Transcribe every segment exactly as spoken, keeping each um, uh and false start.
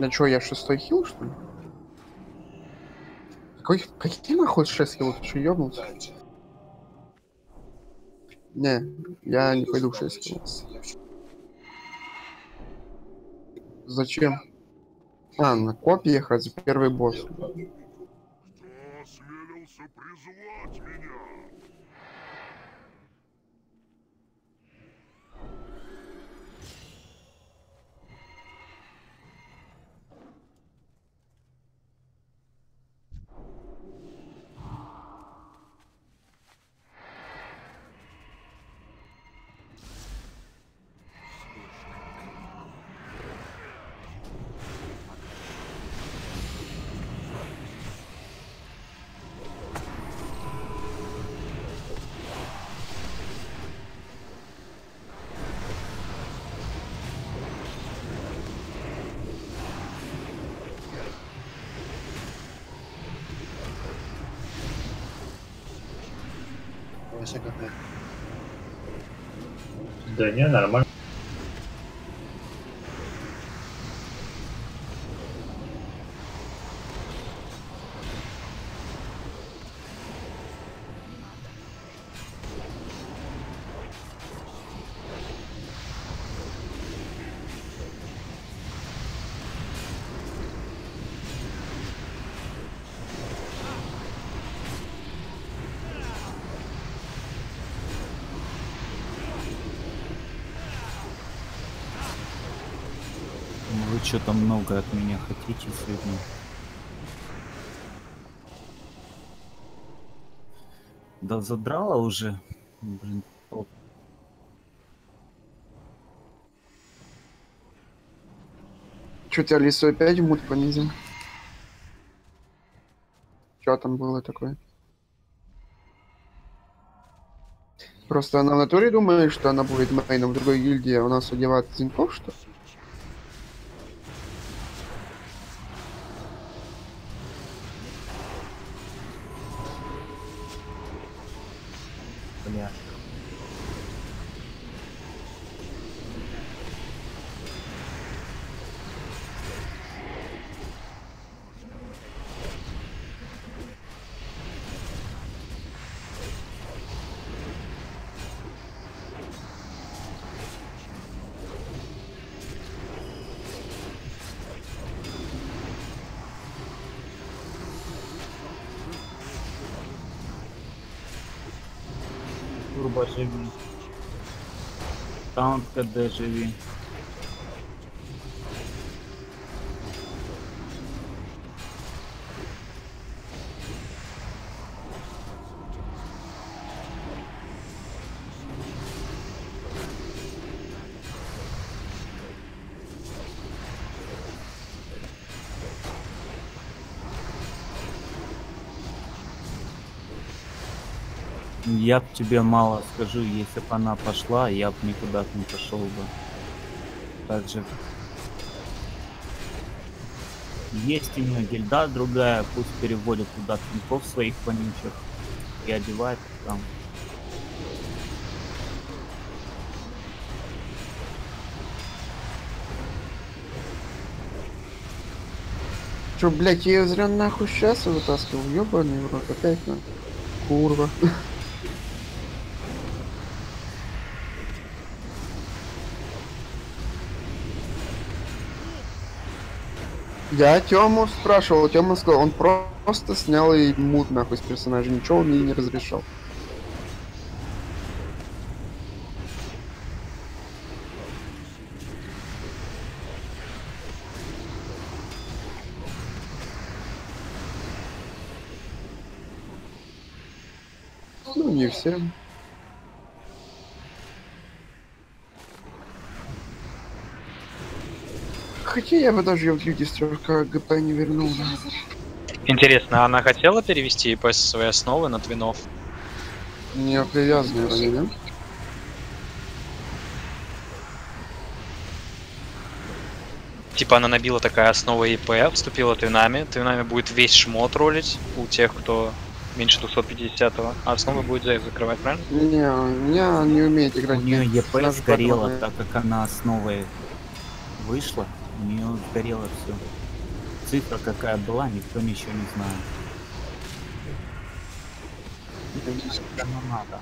На чё, я шестой хил, что ли? Какой, какие нахуй шесть хилов? Ты что, ёбнулся? Не, я не пойду в шесть хилов. Зачем? А, на копиях разве первый босс? Кто осмелился призвать меня? Да не, нормально. Вы что-то много от меня хотите сегодня? Да задрала уже. Блин. Чё, тебя лису опять в мут понизил? Чё там было такое? Просто она в натуре думает, что она будет мейном в другой гильдии, а у нас одевает Зинков, что ли? Бля. Турбо живи. Таунт КД живи. Я б тебе мало скажу, если бы она пошла, я бы никуда не пошел бы. Так же. Есть у нее гильда другая, пусть переводит туда клинков своих вонючих и одевает там. Чё, блядь, я её зря нахуй сейчас вытаскивал, ёбаный в рот, опять на. Курва. Я Тему спрашивал, Тёма сказал, он просто снял и мут нахуй с персонажа, ничего он ей не разрешал. Ну, не всем. Хотя я бы даже её в люди с трёх ГП не вернул. Да. Интересно, она хотела перевести ИП со своей основы на твинов? Не привязанный вроде, да? Типа она набила такая основа ИП, вступила твинами. Твинами будет весь шмот ролить у тех, кто меньше двухсот пятидесятого, а основа будет за закрывать, правильно? Не, у меня не умеет играть. У нее ЕП сгорела, так как она основой вышла, У нее сгорело все. Цифра какая была, никто ничего не знает. Оно надо.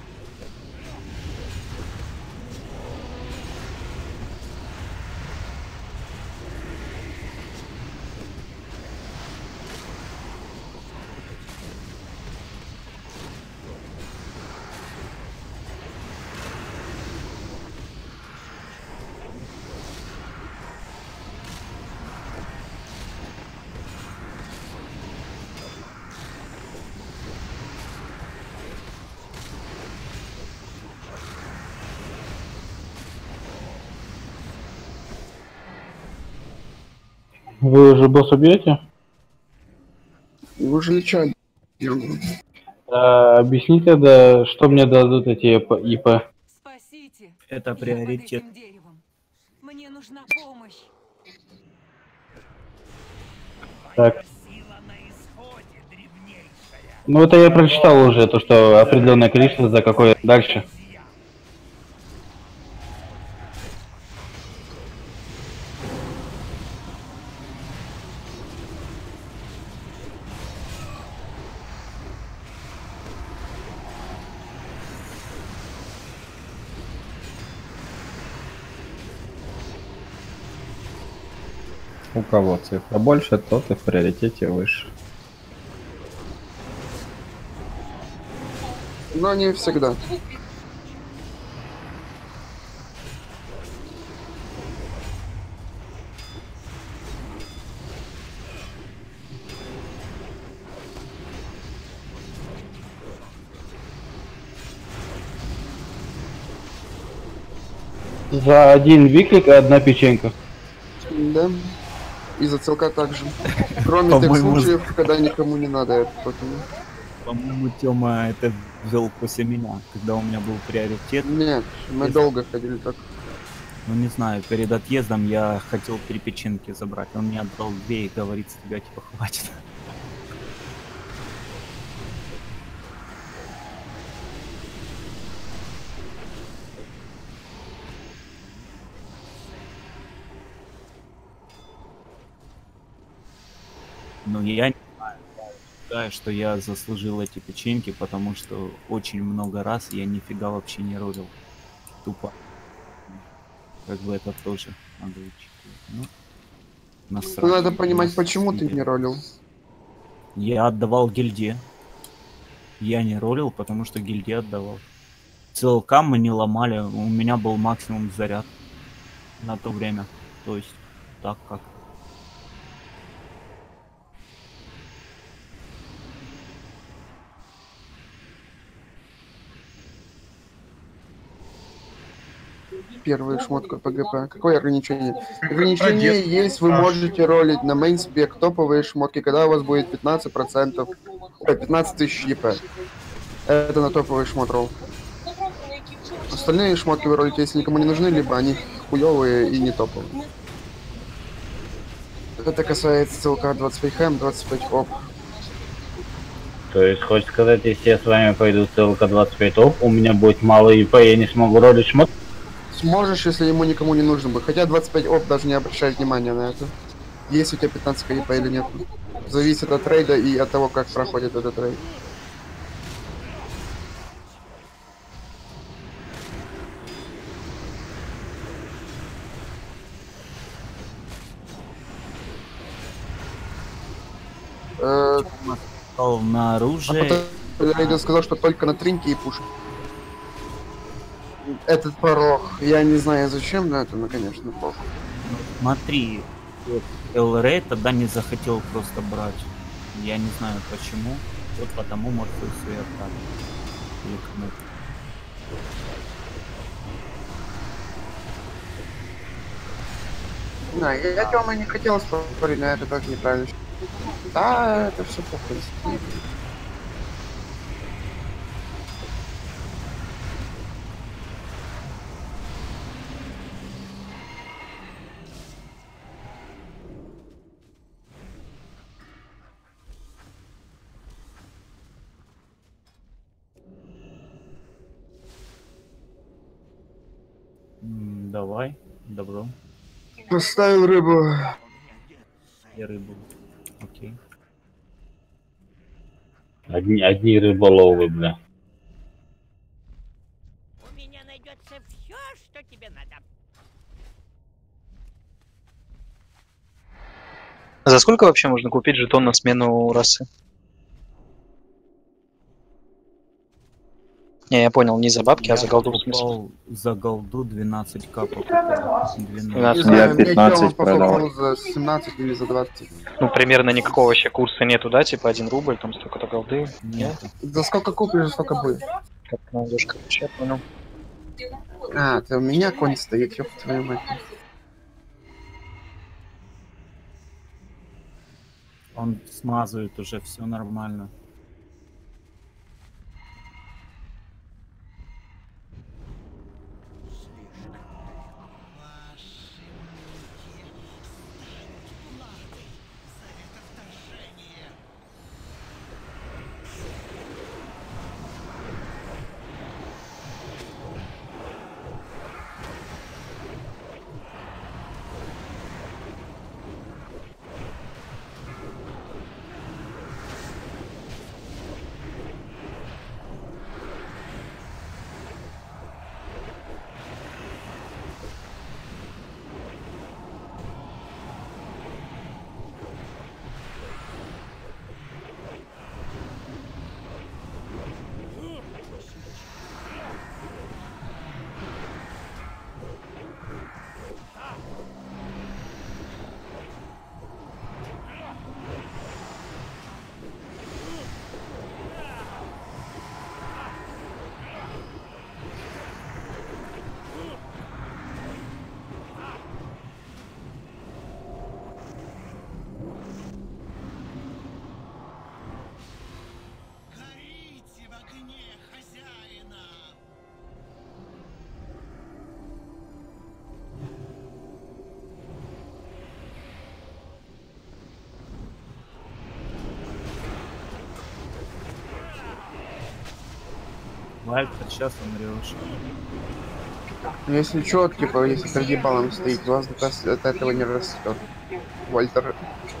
Вы уже босса бьете? Вы уже лечали. А, объясните, да, что мне дадут эти И П? Спасите. Это Я под приоритет. этим деревом. Мне нужна помощь. Так. Ну это я прочитал уже, то что определенное количество за какое дальше. У кого цифра больше, тот и в приоритете выше. Но не всегда. За один виклик и одна печенька. Да. И за целка также. Кроме тех По-моему, случаев, когда никому не надо это. Поэтому... По-моему, Тёма это ввел после меня, когда у меня был приоритет. Нет, мы Если- долго ходили так. Ну не знаю, перед отъездом я хотел три печенки забрать. Он мне отдал две и говорит, с тебя типа хватит. Ну я не знаю, я считаю, что я заслужил эти печеньки, потому что очень много раз я нифига вообще не ролил. Тупо. Как бы это тоже надо учитывать. Ну, насрать. Ну, надо понимать, Нас почему ты съели. не ролил. Я отдавал гильдии. Я не ролил, потому что гильдии отдавал. ЦЛК мы не ломали, у меня был максимум заряд на то время. То есть, так как. Первый шмотка ПГП. Какое ограничение? Ограничение есть, вы можете ролить на мейнспек топовые шмотки, когда у вас будет пятнадцать процентов, ой, пятнадцать тысяч ЕП. Это на топовый шмот ролл. Остальные шмотки вы ролите, если никому не нужны, либо они хуёвые и не топовые. Это касается ЦЛК двадцать пять хэм, двадцать пять оп. То есть, хочешь сказать, если я с вами пойду в ЦЛК двадцать пять топ, у меня будет мало И П, я не смогу ролить шмот? Сможешь, если ему никому не нужен бы. Хотя двадцать пять оп даже не обращает внимания на это. Есть у тебя пятнадцать ЕП или нет. Зависит от трейда и от того, как проходит этот трейд. Э, Стал на а оружие. потом Рейден сказал, что только на тринке и пушек. Этот порог, я не знаю зачем, но это, ну, конечно, плохо. Смотри, вот эл рэй тогда не захотел просто брать. Я не знаю почему. Вот потому Морфеусу и отдали. Или кому. Да, я, я Тёма не хотел спорить, но это так неправильно. Да, это все похуй. М, Давай, добро. Поставил рыбу. И рыбу. Окей. Одни, одни рыболовы, бля. У меня найдется все, что тебе надо. За сколько вообще можно купить жетон на смену расы? Не, я понял, не за бабки, Я а за голду в смысле. покупал за голду двенадцать к покупал. Не двенадцать. знаю, Я мне пятнадцать Тёма покупал продал. за семнадесять или за двадцать. Ну, примерно никакого вообще курса нету, да? Типа один рубль, там столько-то голды. Нет. За сколько купишь, за сколько будет? Как ты найдешь, короче, я понял. А, ты у меня конь стоит, ёб твою мать. Он смазывает уже, все нормально. Вальтер, сейчас умрешь. Ну, если чё, типа, если перед ебалом стоит, вас от этого не растет. Вальтер.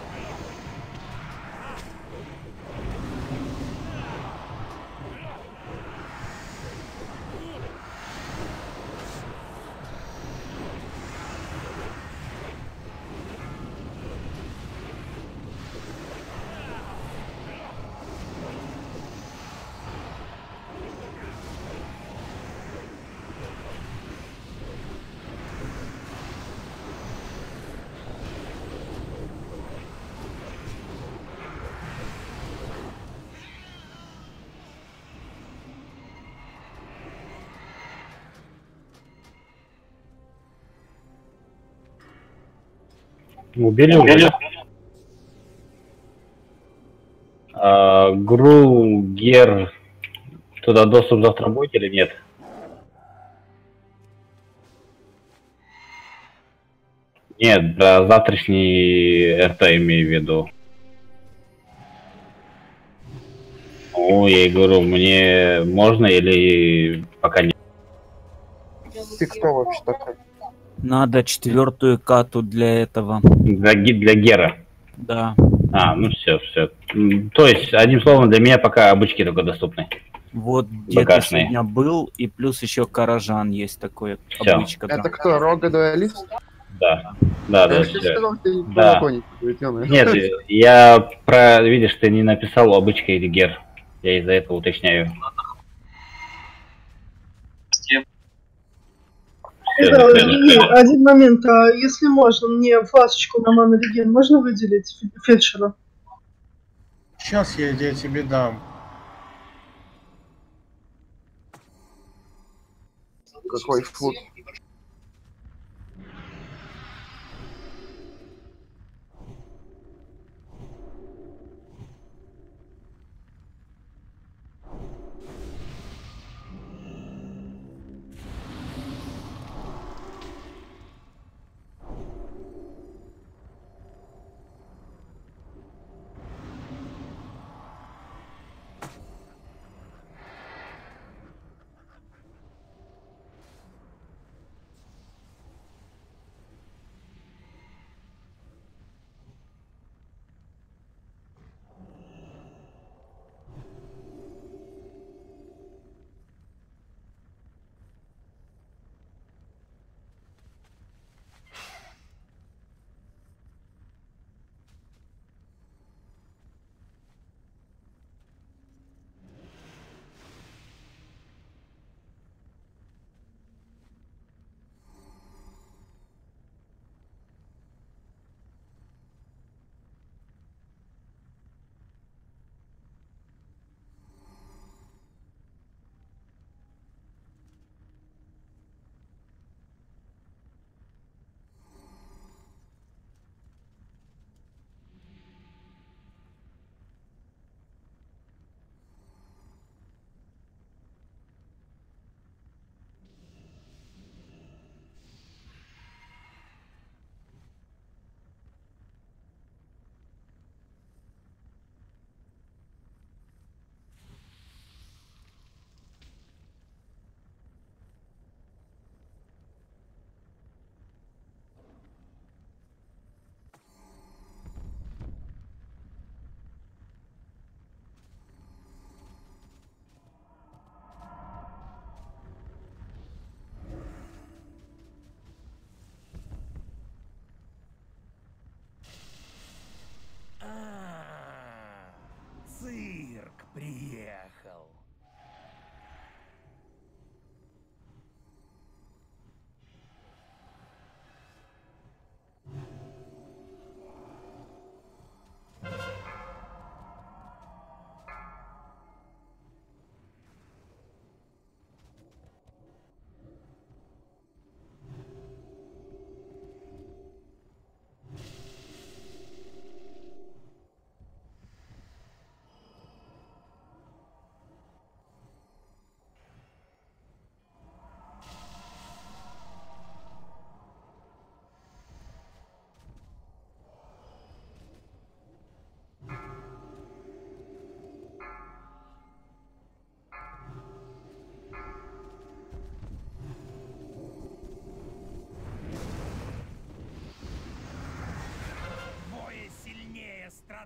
Убили уже? А, Гру, Гер, туда доступ завтра будет или нет? Нет, да, завтрашний РТ имею в виду. Ну, я и говорю, мне можно или пока нет? Ты кто вообще такой? Надо четвертую кату для этого. Для, ги- для Гера. Да. А, ну все, все. То есть, одним словом, для меня пока обычки только доступны. Вот где-то Багажный. сегодня был, и плюс еще Каражан есть такой Всё. обычка. Это кто, Рога дуэлист? Да. Да, да, Я же тебе всё. сказал, ты не Да. балконик, ёма. Нет, я про... Видишь, ты не написал обычка или Гер. Я из-за этого уточняю. Всё, Да, всё. извини, один момент. А если можно, мне фласочку на Мана Реген можно выделить фе- фельдшера? Сейчас я, я тебе дам. Какой фут.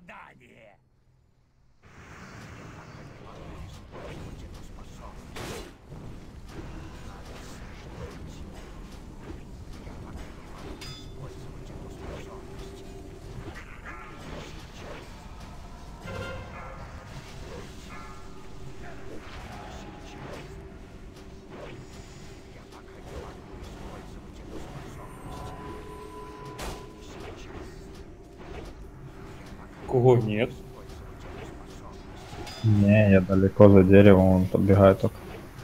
страдание. Кого нет? Не, я далеко за деревом, он подбегает только.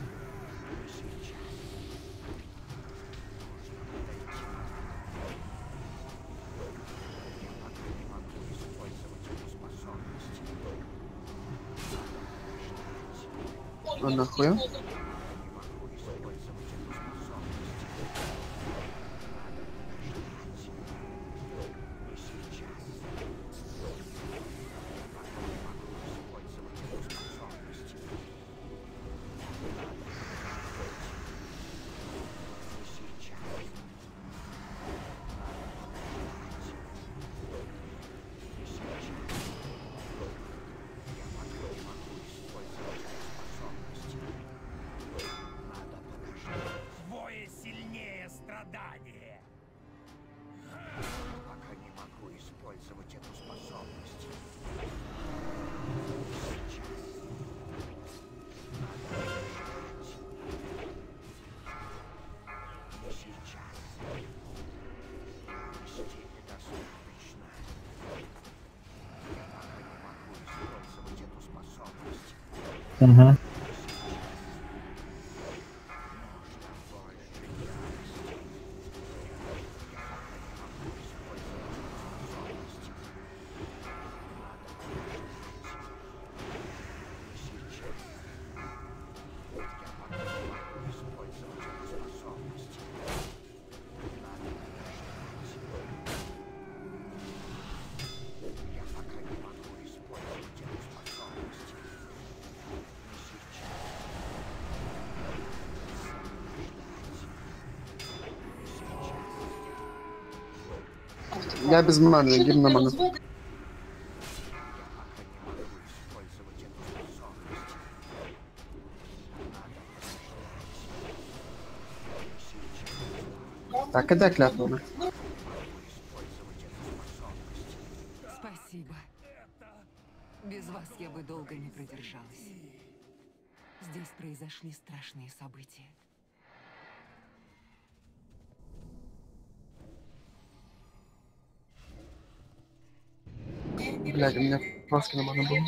А нахуя? Двое сильнее страдания. Пока не могу использовать эту способность. Угу. Я без маны, гимн на ману. Так, когда клятва? Спасибо. Без вас я бы долго не продержалась. Здесь произошли страшные события. Блядь, у меня фласки на ману было.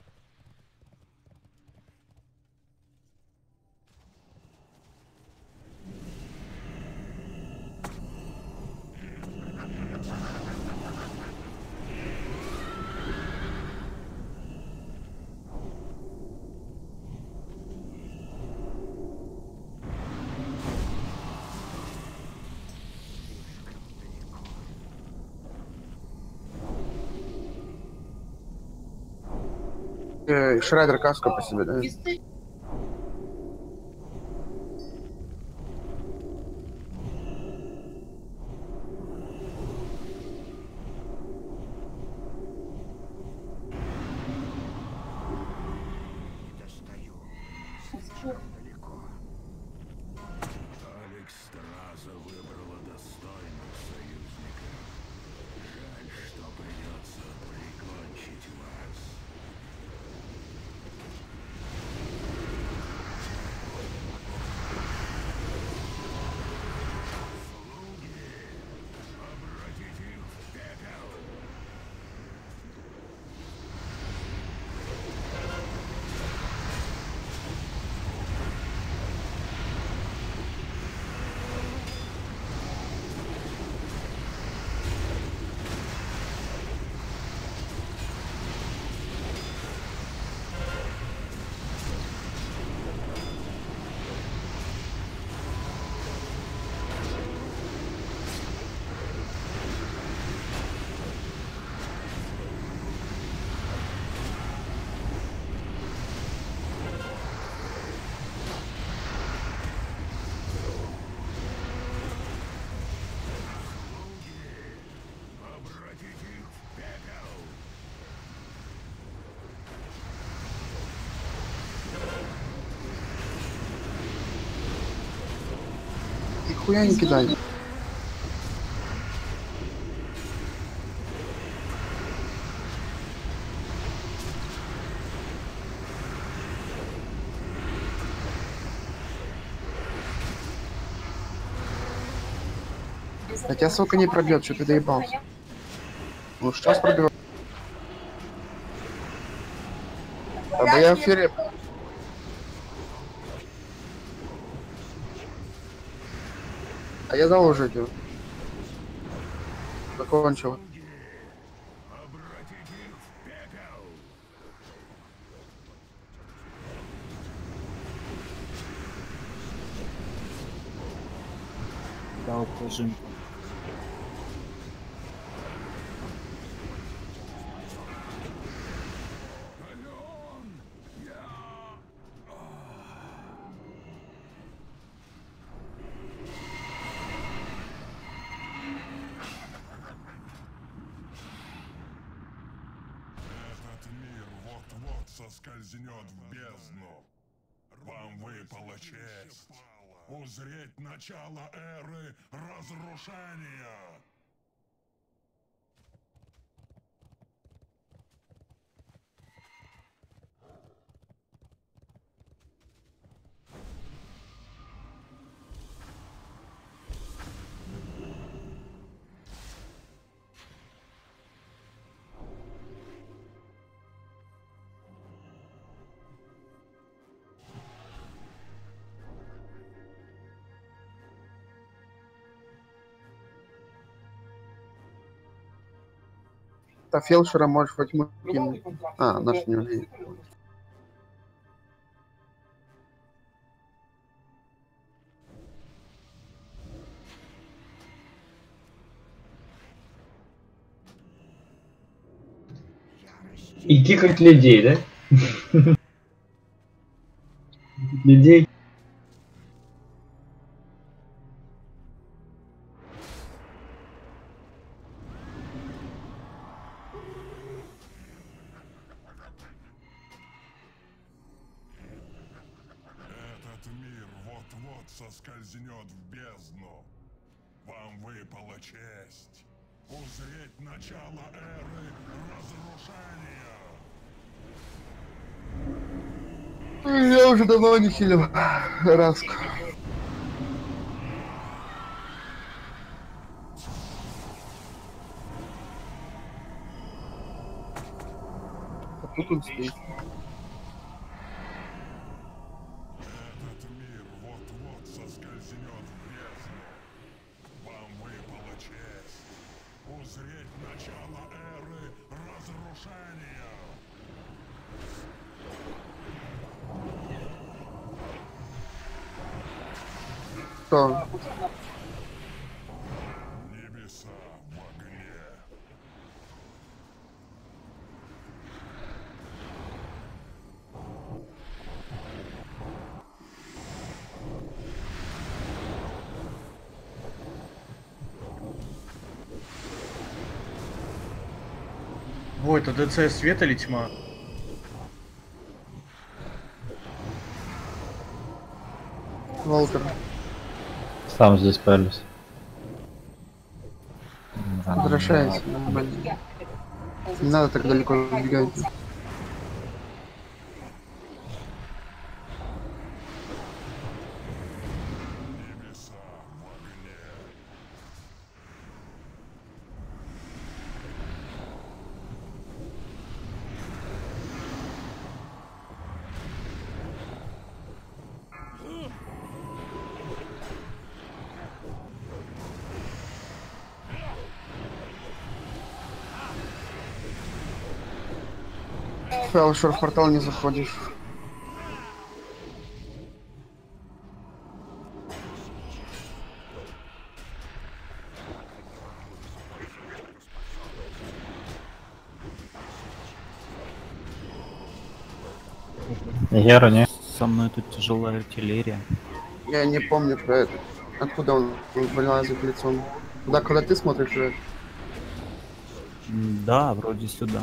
Э, Шрайдер каску по себе, да? Алекс Страза выбрала достойных союзников. Жаль, что придется прикончить вас. Нихуя не кидай. А тебя, сука, не пробьет, что ты доебался. Ну сейчас пробиваю. А бы я в эфире. А я дал уже идю. Закончил. Дал пружинку. Соскользнет в бездну. Вам выпала честь узреть начало эры разрушения. А фелшера можешь во тьму кинуть. А, наш не увидит. И тикать людей, да? Людей. Соскользнет в бездну. Вам выпала честь узреть начало эры разрушения. Я уже давно не хилил Раску. А тут он стоит. Что? Небеса в огне. Ой, это ДЦ свет или тьма? Волтер. Сам здесь пялись. Возвращайся, нормально. Не надо так далеко убегать. Фелшер, в портал не заходишь. Гера, не? Со мной тут тяжелая артиллерия. Я не помню про это. Откуда он вылазит лицом? Куда, куда ты смотришь? Red? Да, вроде сюда.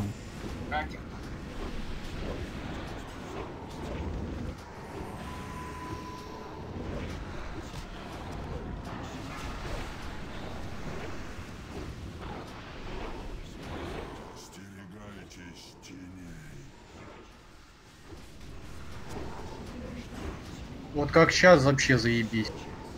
Вот как сейчас вообще заебись.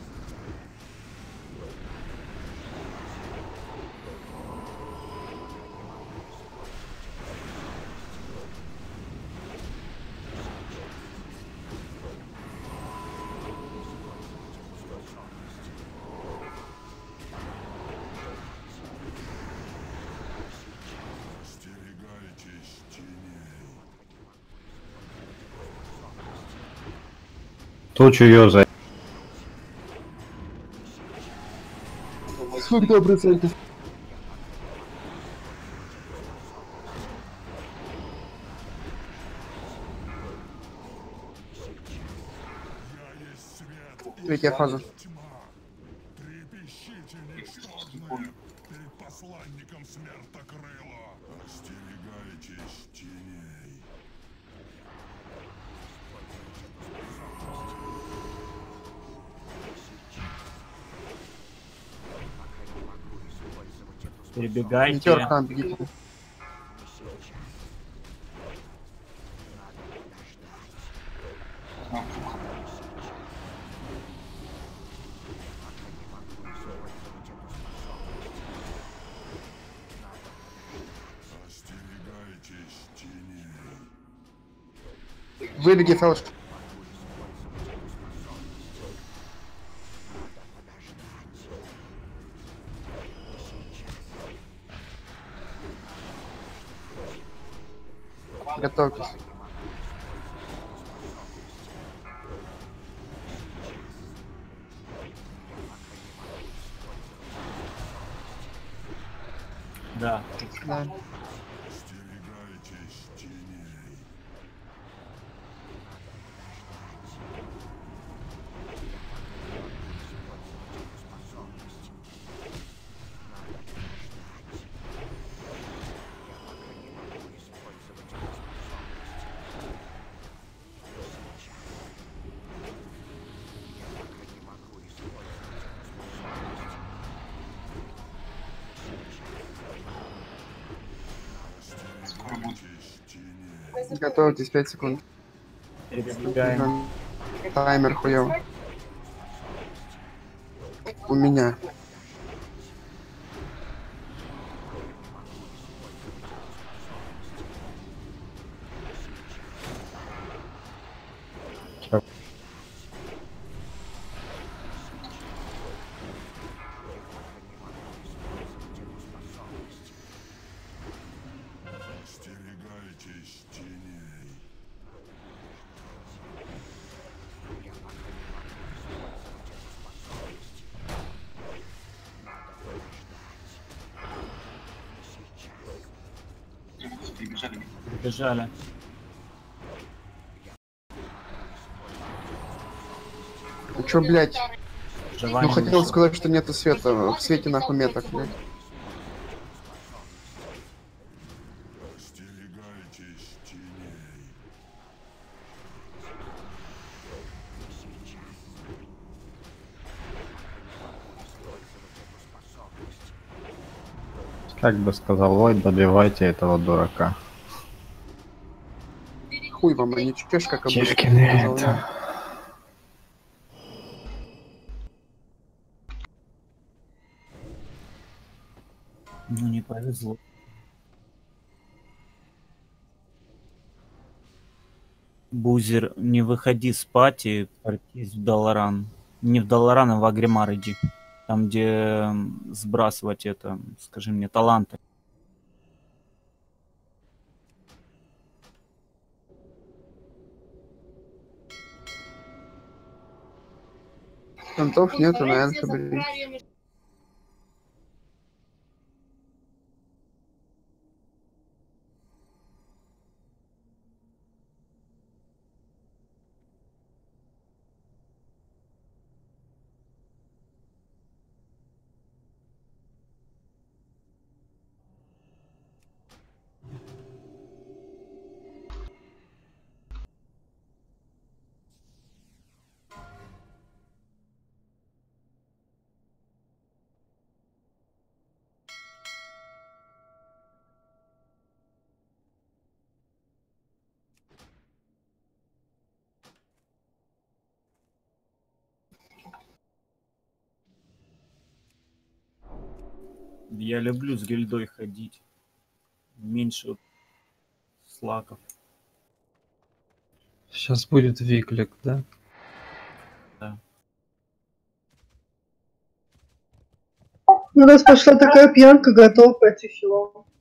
Остерегайтесь теней. Тучу ёза. сорок процентов. Третья фаза. Трепещите, ничтожные, перед посланником смертокрыла. Остерегайтесь теней. Перебегайте. Пятерка, бегите. Остерегайтесь теней. Выбеги, Фелш. Готовьтесь. Да. Да. Остерегайтесь теней. Остерегайтесь теней. Готовьтесь, пять секунд. Перебегаем. Таймер хуёв. У меня. Остерегайтесь теней. Бежали. Ну чё, блядь? Желание Ну хотел вышло. сказать, что нету света. В свете нахуй меток, блядь. Остерегайтесь теней. Как бы сказал Войд, добивайте этого дурака. Хуй вам, а не чеш, как обычно. Чешкины сказал это. я. Ну не повезло. Бузер, не выходи с пати, портись в Долоран. Не в Долоран, а в Агримар иди. Там, где м, сбрасывать это, скажи мне, таланты. Контов нету, на Энфи, блядь. Я люблю с гильдой ходить. Меньше вот слаков. Сейчас будет Виклик, да? Да. Ну, раз пошла такая пьянка, готов пойти хилом.